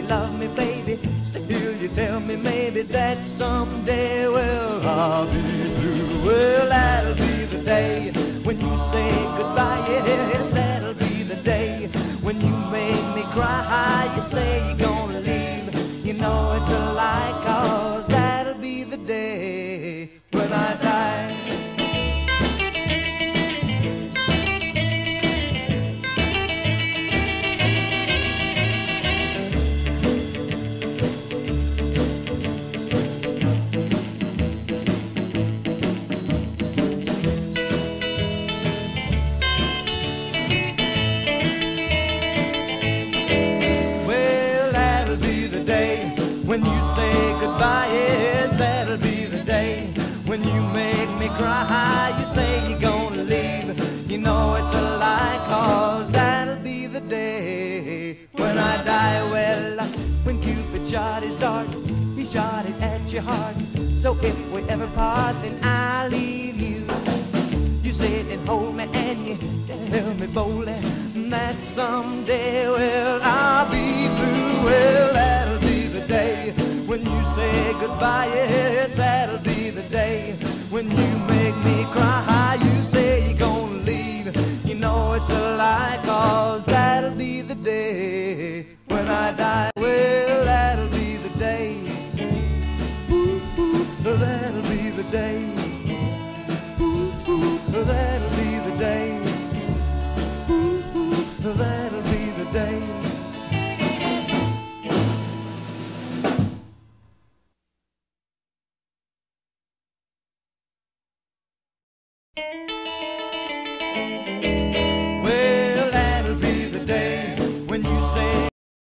you love me, baby? Still you tell me maybe that someday, well, I'll be blue. Well, that'll be the day when you say goodbye. Yes, that'll be the day when you make me cry. You say you're gonna leave, you know it's a lie, 'cause that'll be the day when I die. When you say goodbye, yes, that'll be the day when you make me cry. You say you're gonna leave, you know it's a lie, 'cause that'll be the day when I die. Well, when Cupid shot his dart, he shot it at your heart. So if we ever part, then I'll leave you. You sit and hold me and you tell me boldly that someday, well, I'll be blue. Well, that'll be the day when you say goodbye. Yes, that'll be the day when you make me cry. You say you're gonna leave, you know it's a lie, 'cause that'll be the day when I die. Well, that'll be the day. Ooh, ooh, that'll be the day. Ooh, ooh, that'll be the day. Ooh, ooh, that'll be the day.